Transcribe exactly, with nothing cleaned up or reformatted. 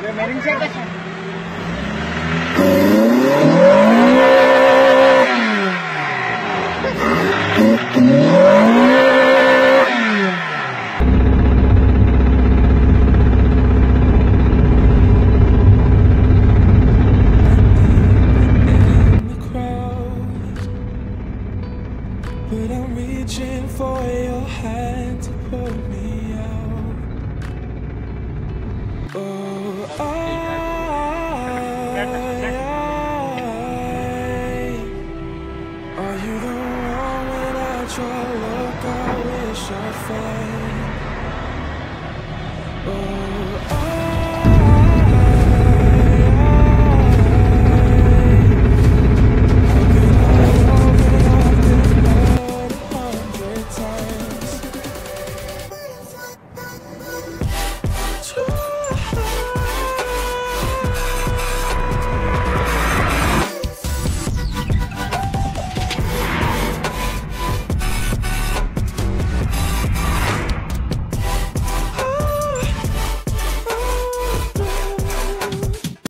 But I'm reaching for your hand to pull me out. Oh, I, are you the one when I try? Look, I wish I find. Oh.